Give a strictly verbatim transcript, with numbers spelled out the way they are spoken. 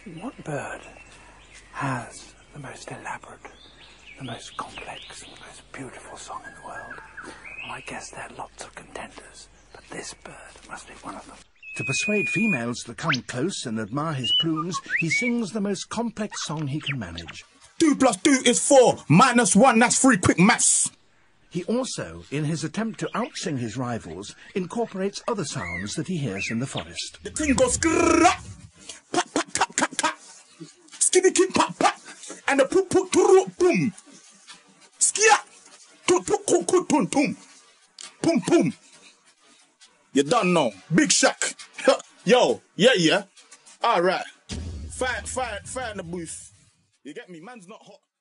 What bird has the most elaborate, the most complex, and the most beautiful song in the world? Well, I guess there are lots of contenders, but this bird must be one of them. To persuade females to come close and admire his plumes, he sings the most complex song he can manage. Two plus two is four, minus one, that's three, quick maths. He also, in his attempt to outsing his rivals, incorporates other sounds that he hears in the forest. The thing goes skrrrrap, pat, pat, pat, pat, pat, skiddy kid, pat, pat, and the poop, poop, poop, boom, skia, toot, toot, toot, toot, toot, boom, boom, boom. You done know, Big Shaq. Yo, yeah, yeah. All right. Fire, fire, fire in the booth. You get me? Man's not hot.